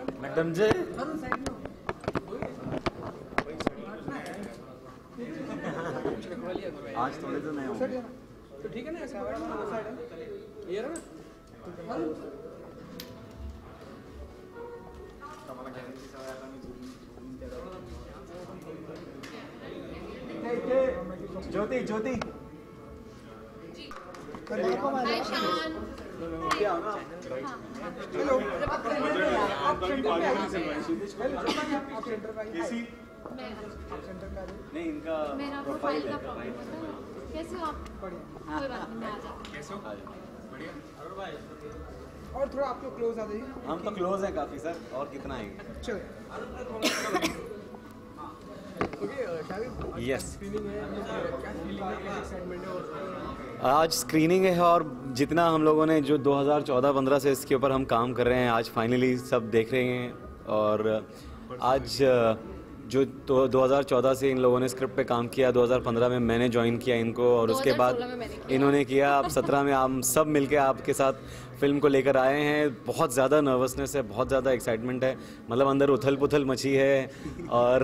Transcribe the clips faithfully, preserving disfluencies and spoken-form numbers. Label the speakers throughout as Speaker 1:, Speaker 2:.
Speaker 1: Madam जी आज थोड़े तो नए होंगे
Speaker 2: तो ठीक है ना, ऐसा साइड है ये रहा ना।
Speaker 1: ज्योति ज्योति
Speaker 3: हाय शान।
Speaker 1: क्या ना
Speaker 2: हेलो आप सेंटर पे
Speaker 1: कैसी
Speaker 2: आप सेंटर पे आ जाइए।
Speaker 1: नहीं इनका
Speaker 3: मेरा प्रोफाइल का प्रॉब्लम होता है। कैसे हो आप?
Speaker 2: बढ़िया।
Speaker 3: कोई बात नहीं, मैं आ जाती हूँ।
Speaker 1: कैसे हो बढ़िया अरुण भाई
Speaker 2: और थोड़ा आप लोग क्लोज आ जाइए।
Speaker 1: हम तो क्लोज हैं काफी सर और कितना आएंगे
Speaker 2: चलो
Speaker 1: यस
Speaker 2: स्क्रीनिंग है, क्या फीलिंग है, क्या एक्साइटमेंट है? और
Speaker 1: आज स्क्रीनिंग है और जितना हम लोगों ने जो दो हज़ार चौदह पंद्रह से इसके ऊपर हम काम कर रहे हैं आज फाइनली सब देख रहे हैं। और आज जो तो दो हज़ार चौदह से इन लोगों ने स्क्रिप्ट पे काम किया, दो हज़ार पंद्रह में मैंने ज्वाइन किया इनको और उसके बाद
Speaker 3: दो हज़ार सोलह में मैंने किया।
Speaker 1: इन्होंने किया। अब सत्रह में हम सब मिलके आपके साथ फिल्म को लेकर आए हैं। बहुत ज़्यादा नर्वसनेस है, बहुत ज़्यादा एक्साइटमेंट है, मतलब अंदर उथल पुथल मची है और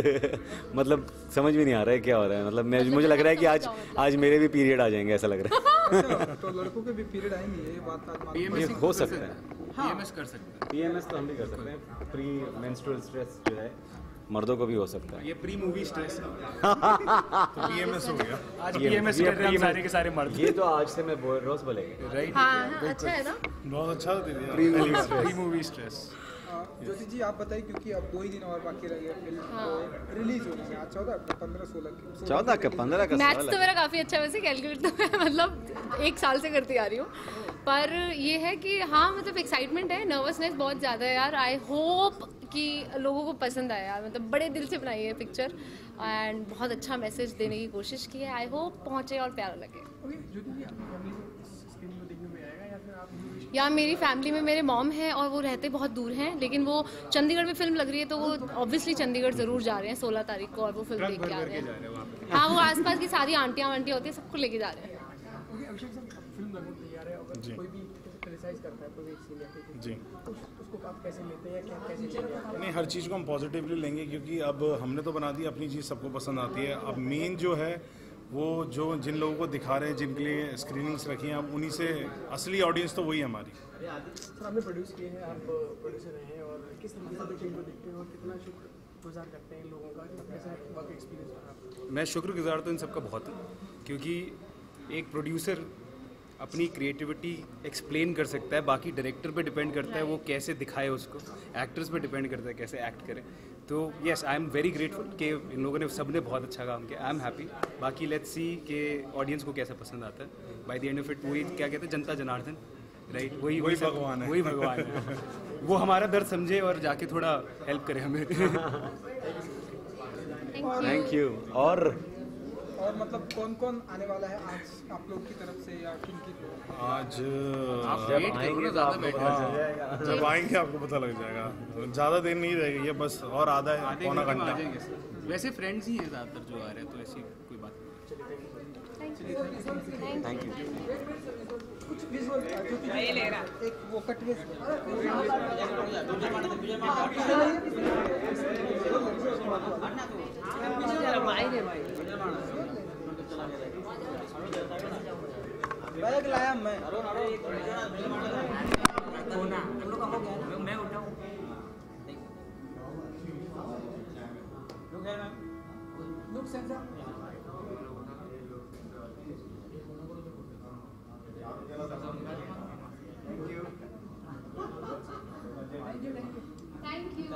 Speaker 1: मतलब समझ भी नहीं आ रहा है क्या हो रहा है। मतलब मैं मुझे लग रहा है कि आज आज मेरे भी पीरियड आ जाएंगे ऐसा लग रहा है।
Speaker 2: अच्छा, तो लड़कों के भी पीरियड आएंगे, ये बात आज मालूम
Speaker 1: ये हो सकता है।
Speaker 4: पीएमएस कर सकते हैं।
Speaker 1: पीएमएस तो हम भी कर सकते हैं। प्री मेंस्ट्रुअल स्ट्रेस जो है मर्दों को भी हो सकता है।
Speaker 4: ये प्री मूवी स्ट्रेस है। तो पीएमएस हो गया। आज पीएमएस कर रहे हैं हम सारे के सारे मर्द।
Speaker 1: ये तो आज से मैं बोल रोज बोलेंगे
Speaker 4: राइट।
Speaker 3: हाँ हाँ, अच्छा है ना।
Speaker 4: बहुत अच्छा होती है pre movie stress.
Speaker 2: Jyoti ji आप बताइए, क्योंकि अब दो ही दिन और बाकी रह गए फिल्म को रिलीज होने में। आज चौदह पंद्रह सोलह की
Speaker 1: चौदह का पंद्रह का
Speaker 3: मैथ्स
Speaker 1: सवाल
Speaker 3: तो
Speaker 1: है।
Speaker 3: मेरा काफ़ी अच्छा है वैसे, कैलकुलेट तो मैं मतलब एक साल से करती आ रही हूँ। पर ये है कि हाँ मतलब एक्साइटमेंट है, नर्वसनेस बहुत ज़्यादा है यार। आई होप कि लोगों को पसंद आए यार, मतलब बड़े दिल से बनाई है पिक्चर एंड बहुत अच्छा मैसेज देने की कोशिश की है। आई होप पहुँचे और प्यारा लगे।
Speaker 2: ओके ज्योति जी आपकी फैमिली को स्क्रीनिंग को देखने में आएगा या फिर आप
Speaker 3: या मेरी फैमिली में मेरे मॉम हैं और वो रहते बहुत दूर हैं, लेकिन वो चंडीगढ़ में फिल्म लग रही है तो वो ऑब्वियसली चंडीगढ़ ज़रूर जा रहे हैं सोलह तारीख को और वो फिल्म देख के आ रहे हैं। हाँ वो आसपास की सारी आंटियाँ वांटियाँ होती हैं, सबको लेके जा रहे हैं।
Speaker 2: ओके अभिषेक साहब, फिल्म लगने तैयार है, अगर कोई भी क्रिटिसाइज करता है कोई एक सीन या कोई
Speaker 5: जी
Speaker 2: तो उसको आप कैसे लेते हैं या क्या कैसे लेते हैं?
Speaker 5: नहीं, हर चीज़ को हम पॉजिटिवली लेंगे क्योंकि अब हमने तो बना दी अपनी चीज़, सबको पसंद आती है। अब मेन जो है वो जो जिन लोगों को दिखा रहे हैं, जिनके लिए स्क्रीनिंग्स रखी हैं, अब उन्हीं से असली ऑडियंस तो वही है हमारी।
Speaker 2: सर आपने प्रोड्यूस किए हैं, आप प्रोड्यूसर हैं और किस तरीके से फिल्म को देखते हैं और कितना शुक्रगुजार करते हैं इन लोगों का, कैसा वर्क एक्सपीरियंस रहा?
Speaker 4: मैं शुक्रगुजार तो इन सबका बहुत हूँ, क्योंकि एक प्रोड्यूसर अपनी क्रिएटिविटी एक्सप्लेन कर सकता है, बाकी डायरेक्टर पे डिपेंड करता है वो कैसे दिखाए उसको, एक्टर्स पे डिपेंड करता है कैसे एक्ट करें। तो yes I am very grateful कि इन लोगों ने सब ने बहुत अच्छा काम किया। I am happy. बाकी लेट्स सी कि ऑडियंस को कैसा पसंद आता है। By the end of it वही क्या कहते हैं, जनता जनार्दन, राइट? वही
Speaker 5: वही
Speaker 4: सब-
Speaker 5: भगवान है।
Speaker 4: वही भगवान है। वो हमारा दर्द समझे और जाके थोड़ा हेल्प करे हमें।
Speaker 1: Thank you. और
Speaker 2: और मतलब कौन कौन आने वाला है आज आप लोग की तरफ से या किन की?
Speaker 5: आज
Speaker 1: जब आएंगे तो आपको पता चल जाएगा।
Speaker 5: जब आएंगे आपको पता लग जाएगा। ज़्यादा देर नहीं रहेगी, ये बस और आधा है पौना घंटा।
Speaker 4: वैसे फ्रेंड्स ही हैं ज़्यादातर जो आ रहे हैं, तो ऐसी कोई बात नहीं।
Speaker 1: Thank you.
Speaker 2: कुछ विजुअल एक वो कट के बैग लाया मैं मैं उठाऊं लुक सेंसर
Speaker 3: थैंक यू।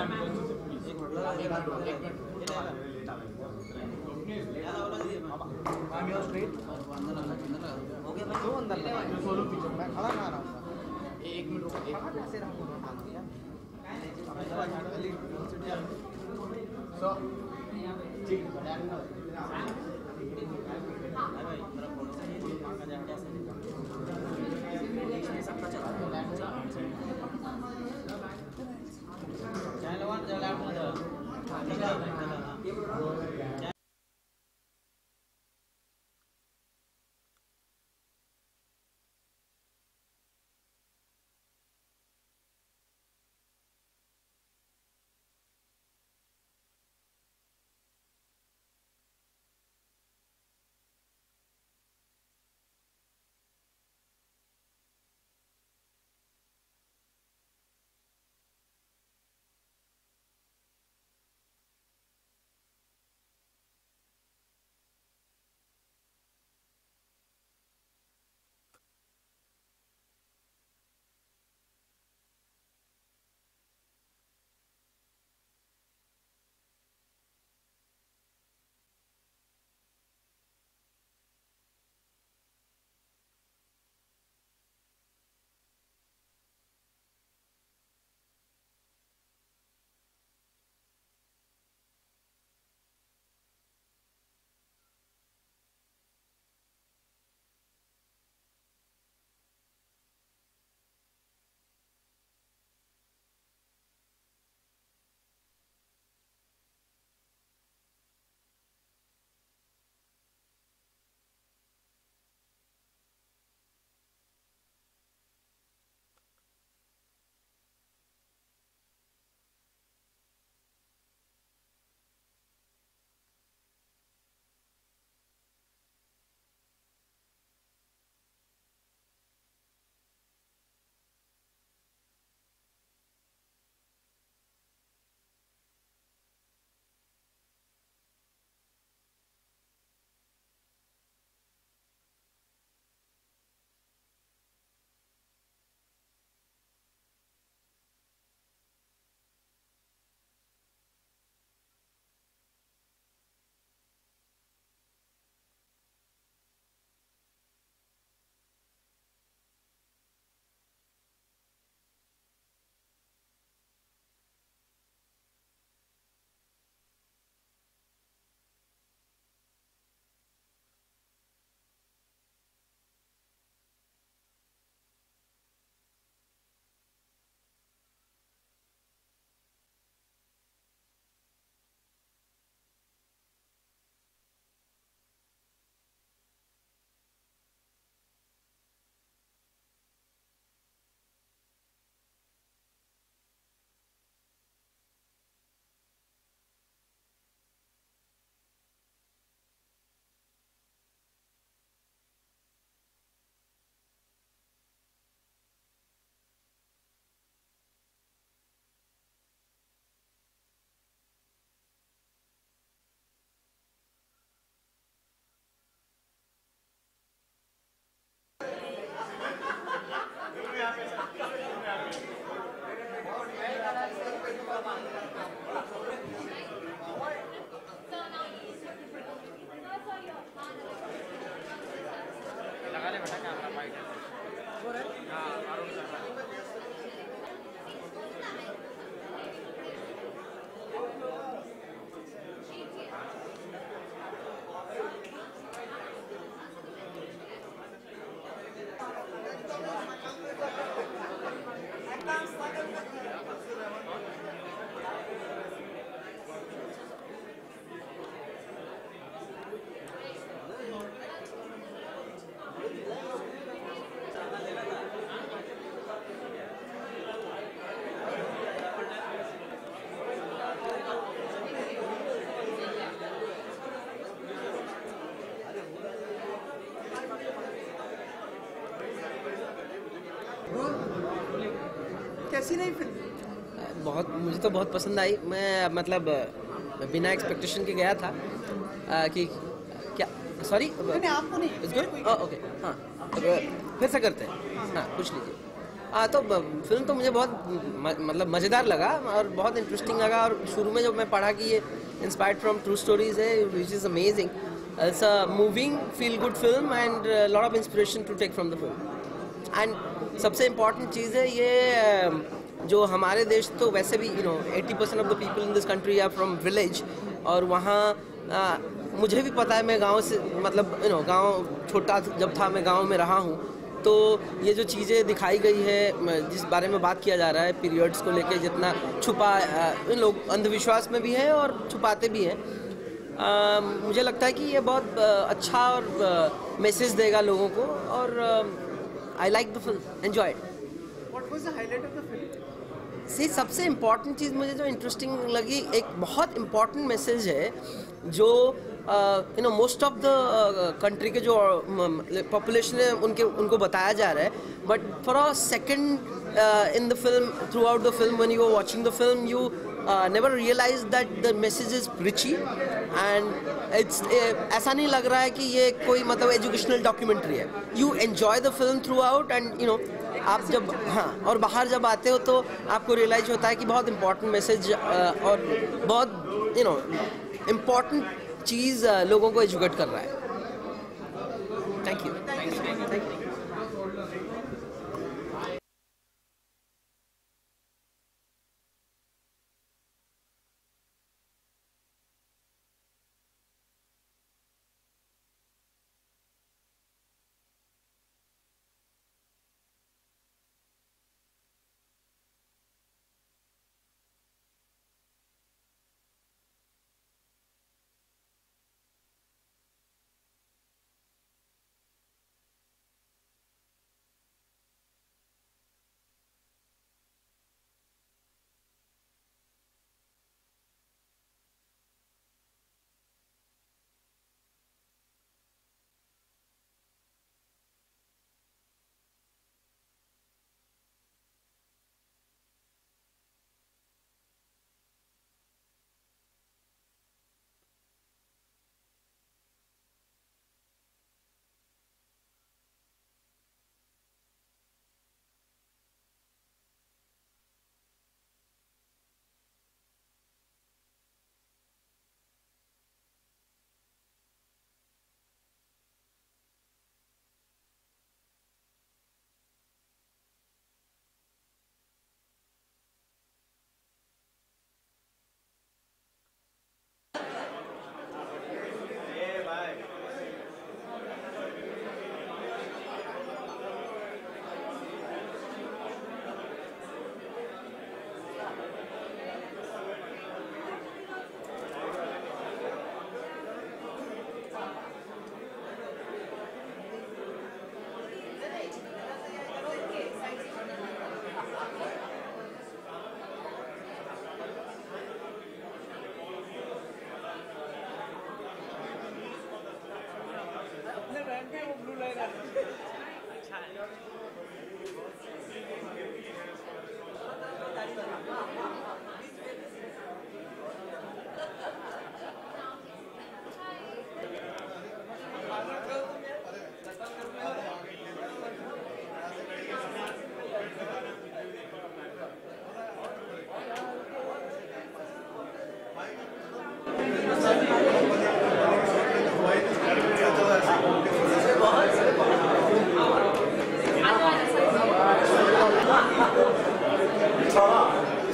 Speaker 2: मैं खड़ा ना रहा हूँ एक मिनट ऐसे रहा कैसी रही फिल्म?
Speaker 6: बहुत, मुझे तो बहुत पसंद आई। मैं मतलब बिना एक्सपेक्टेशन के गया था आ, कि क्या सॉरी
Speaker 2: नहीं आपको नहीं,
Speaker 6: इट्स गुड ओके हाँ तो फिर से करते हैं हाँ पूछ लीजिए। हाँ तो फिल्म तो मुझे बहुत म, मतलब मज़ेदार लगा और बहुत इंटरेस्टिंग लगा। और शुरू में जब मैं पढ़ा कि ये इंस्पायर्ड फ्रॉम ट्रू स्टोरीज है which is amazing. It's a moving feel good film and lot of inspiration to take from the film. And सबसे इम्पॉर्टेंट चीज़ है ये जो हमारे देश तो वैसे भी you know eighty percent of the people in this country are from village. और वहाँ आ, मुझे भी पता है, मैं गांव से मतलब यू नो गांव छोटा जब था मैं गांव में रहा हूँ। तो ये जो चीज़ें दिखाई गई है जिस बारे में बात किया जा रहा है पीरियड्स को लेके, जितना छुपा इन लोग अंधविश्वास में भी हैं और छुपाते भी हैं। आ, मुझे लगता है कि ये बहुत अच्छा और मैसेज देगा लोगों को। और I like the film, enjoyed.
Speaker 2: What was the highlight of the film?
Speaker 6: See सबसे इम्पॉर्टेंट चीज़ मुझे जो इंटरेस्टिंग लगी, एक बहुत इम्पॉर्टेंट मैसेज है जो you know most of the country के जो पॉपुलेशन है उनके उनको बताया जा रहा है। But for a second in the film, throughout the film, when you are watching the film, you never realise that the message is preachy and it's ऐसा नहीं लग रहा है कि ये कोई मतलब एजुकेशनल डॉक्यूमेंट्री है। You enjoy the film throughout and you know आप जब हाँ और बाहर जब आते हो तो आपको रियलाइज होता है कि बहुत इम्पोर्टेंट मैसेज और बहुत यू नो इम्पोर्टेंट चीज़ लोगों को एजुकेट कर रहा है। Thank you thank you.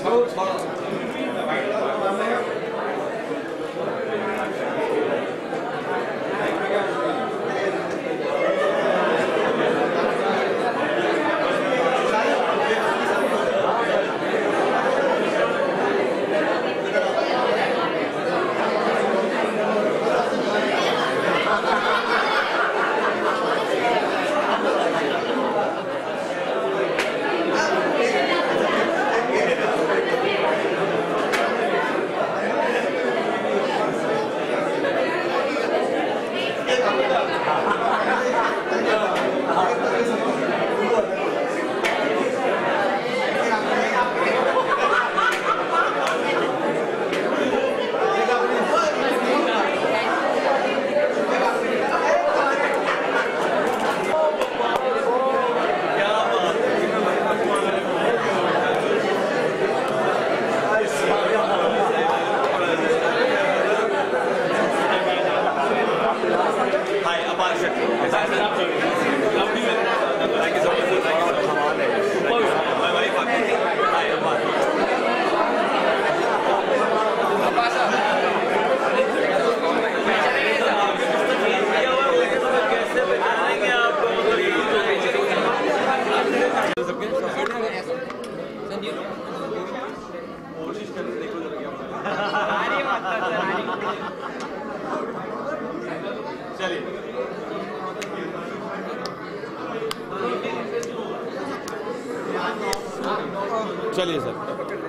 Speaker 7: चलिए सर,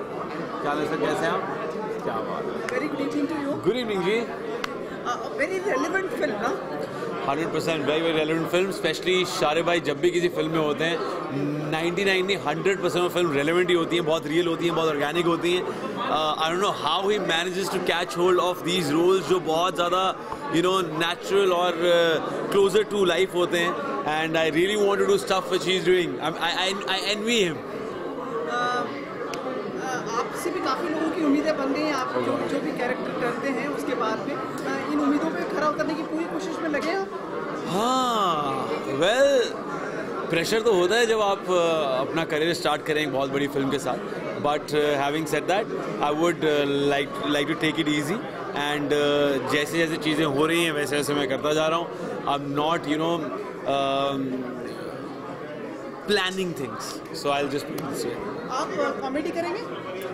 Speaker 7: क्या हाल है सर, कैसे हैं आप? क्या बात है।
Speaker 2: Very good evening to you.
Speaker 7: Good evening जी।
Speaker 2: वेरी रेलेवेंट फिल्म ना।
Speaker 7: Hundred percent very very relevant film, specially शारे भाई जब भी किसी फिल्म में होते हैं नाइन्टी नाइन नहीं हंड्रेड परसेंट फिल्म रेलेवेंट ही होती है, बहुत रियल होती हैं, बहुत ऑर्गेनिक होती हैं। I don't know how he manages to catch hold of these roles जो बहुत ज़्यादा यू नो नेचुरल और क्लोजर टू लाइफ होते हैं। And I really want to do stuff which he is doing. I envy him.
Speaker 2: आपसे भी काफ़ी लोगों की उम्मीदें बन गई हैं, आप जो जो भी कैरेक्टर करते हैं उसके बाद में इन उम्मीदों पे खरा उतरने की पूरी कोशिश में लगे आप?
Speaker 7: हाँ, वेल प्रेशर तो होता है जब आप अपना करियर स्टार्ट करें बहुत बड़ी फिल्म के साथ, but having said that I would like like to take it easy and जैसे जैसे चीज़ें हो रही हैं वैसे वैसे मैं करता जा रहा हूँ। I am not you know planning things, so I will just this year.
Speaker 2: आप कॉमेडी करेंगे?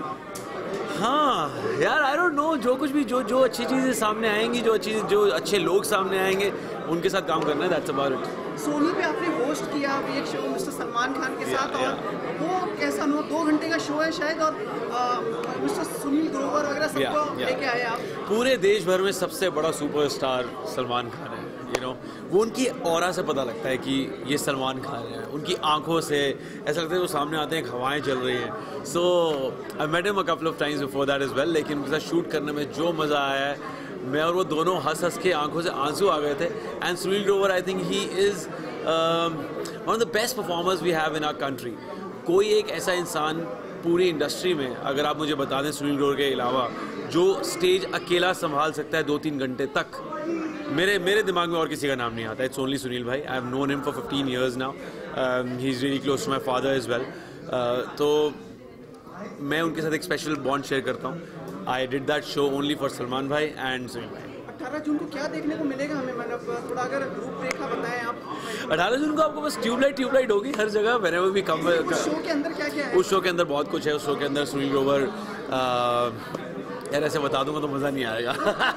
Speaker 7: हाँ यार, आई डोंट नो, जो कुछ भी जो जो अच्छी चीज़ें सामने आएंगी, जो अच्छी जो अच्छे लोग सामने आएंगे उनके साथ काम करना है, दैट्स अबाउट इट।
Speaker 2: सोनी पे आपने होस्ट किया अभी एक शो मिस्टर सलमान खान के साथ,
Speaker 7: yeah,
Speaker 2: और वो कैसा नो दो घंटे का शो है शायद, और मिस्टर सुनील ग्रोवर वगैरह सबको
Speaker 7: yeah, yeah.
Speaker 2: लेके आए आप।
Speaker 7: पूरे देश भर में सबसे बड़ा सुपरस्टार सलमान खान है, यू नो वो उनकी ऑरा से पता लगता है कि ये सलमान खान है, उनकी आंखों से ऐसा लगता है वो सामने आते हैं, हवाएं चल रही हैं। So I met him a couple of times before that is well, लेकिन उनके साथ शूट करने में जो मज़ा आया है, मैं और वो दोनों हंस हंस के आंखों से आंसू आ गए थे। And Sunil Grover, I think he is one of the best performers we have in our country. कोई एक ऐसा इंसान पूरी इंडस्ट्री में, अगर आप मुझे बता दें सुनील ग्रोवर के अलावा, जो स्टेज अकेला संभाल सकता है दो तीन घंटे तक, मेरे मेरे दिमाग में और किसी का नाम नहीं आता। इट्स ओनली सुनील भाई। I have known him for fifteen years now. He is really close to my father as well. तो मैं उनके साथ एक स्पेशल बॉन्ड शेयर करता हूँ। I did that show only for Salman भाई एंड सुनील भाई।
Speaker 2: अठारह जून को क्या देखने को मिलेगा हमें, मतलब थोड़ा अगर रूपरेखा बताएं आप।
Speaker 7: अठारह जून को आपको बस ट्यूबलाइट ट्यूबलाइट होगी हर जगह, वेरे भी कम।
Speaker 2: उस शो के अंदर क्या क्या है?
Speaker 7: उस शो के अंदर बहुत कुछ है। उस शो के अंदर सुनील ग्रोवर, यार ऐसे बता दूंगा तो मज़ा नहीं आएगा।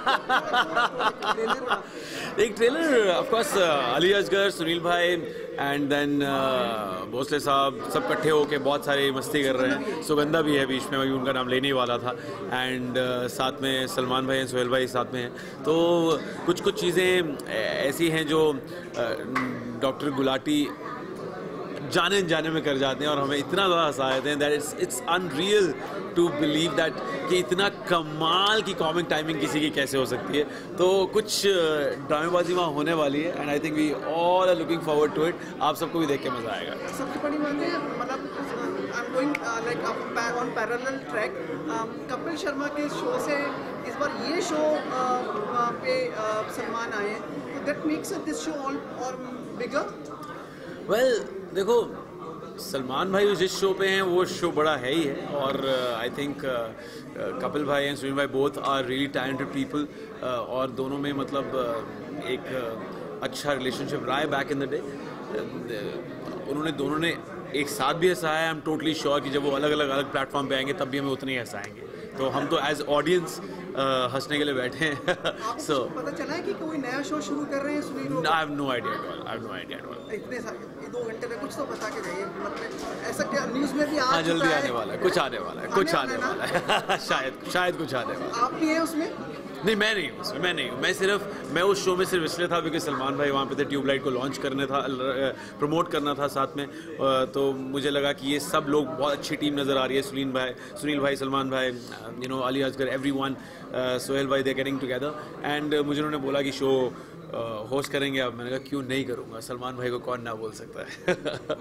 Speaker 7: एक trailer of course, Ali Asgar, Sunil भाई एंड देन भोसले साहब सब इकट्ठे होके बहुत सारे मस्ती कर रहे हैं। सुगंधा भी है बीच में, मैं उनका नाम लेने ही वाला था। एंड uh, साथ में सलमान भाई, सोहेल भाई साथ में हैं। तो कुछ कुछ चीज़ें ऐसी हैं जो डॉक्टर गुलाटी जाने जाने में कर जाते हैं और हमें इतना ज़्यादा हंसा देते हैं that it's it's unreal to believe that कि इतना कमाल की कॉमिक टाइमिंग किसी की कैसे हो सकती है। तो कुछ ड्रामेबाजी वहाँ होने वाली है and I think we all are looking forward to it. आप सबको भी देख के मज़ा आएगा।
Speaker 2: सबसे बड़ी बात है, मतलब I am going like on parallel track. Kapil Sharma के शो से इस बार ये शो पे सलमान आए हैं, that makes this show all और बिगर।
Speaker 7: वेल देखो, सलमान भाई जिस शो पे हैं वो शो बड़ा है ही है, और आई थिंक कपिल भाई एंड सुनील भाई both are really talented people, और दोनों में मतलब uh, एक uh, अच्छा रिलेशनशिप रहा है बैक इन द डे। उन्होंने दोनों ने एक साथ भी हंसाया। आई एम टोटली श्योर कि जब वो अलग अलग अलग प्लेटफॉर्म पे आएंगे तब भी हमें उतने ही हंसाएंगे। तो हम तो एज ऑडियंस हंसने के लिए बैठे हैं। सो
Speaker 2: पता चला है कि कोई नया शो शुरू कर रहे हैं Sunil?
Speaker 7: I have no idea at all, I have no idea at all.
Speaker 2: इतने सारे दो घंटे में कुछ तो बता के जाइए, मतलब ऐसा क्या न्यूज़ में भी आ
Speaker 7: हाँ,
Speaker 2: चुका
Speaker 7: जल्दी
Speaker 2: है?
Speaker 7: आने वाला है, कुछ आने वाला है, कुछ आने वाला है। शायद शायद कुछ आने वाला है।
Speaker 2: आप भी हैं उसमें?
Speaker 7: नहीं, मैं नहीं हूँ उसमें, मैं नहीं हूँ। मैं सिर्फ मैं उस शो में सिर्फ इसलिए था बिकॉज सलमान भाई वहाँ पे थे, ट्यूबलाइट को लॉन्च करने था, प्रमोट करना था साथ में। तो मुझे लगा कि ये सब लोग बहुत अच्छी टीम नज़र आ रही है। सुनील भाई सुनील भाई सलमान भाई, you know Ali Asgar, everyone, Sohail भाई, दे गेटिंग टुगेदर। एंड मुझे उन्होंने बोला कि शो होस्ट करेंगे आप। मैंने कहा क्यों नहीं करूँगा, सलमान भाई को कौन ना बोल सकता है।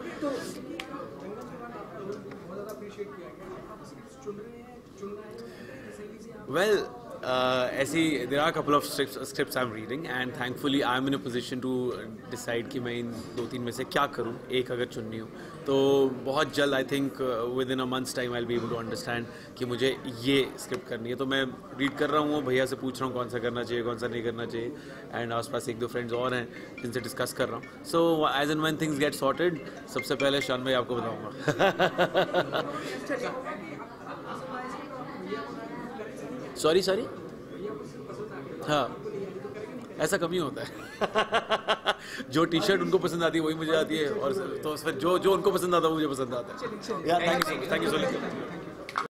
Speaker 7: Well, uh, ऐसी there are a couple of scripts, scripts I'm reading, and thankfully I'm in a position to decide कि मैं इन दो तीन में से क्या करूं, एक अगर चुननी हो तो बहुत जल्द I think within a month's time I will be able to understand कि मुझे ये स्क्रिप्ट करनी है। तो मैं रीड कर रहा हूँ, भैया से पूछ रहा हूँ कौन सा करना चाहिए, कौन सा नहीं करना चाहिए, एंड आसपास एक दो फ्रेंड्स और हैं जिनसे डिस्कस कर रहा हूँ। So as and when things get sorted, सबसे पहले शान भाई आपको बताऊँगा। सॉरी सॉरी हाँ, ऐसा कम ही होता है। जो टी शर्ट उनको पसंद आती है वही मुझे आती है, और तो फिर जो जो उनको पसंद आता है वो मुझे पसंद आता है। या thank you thank you so much.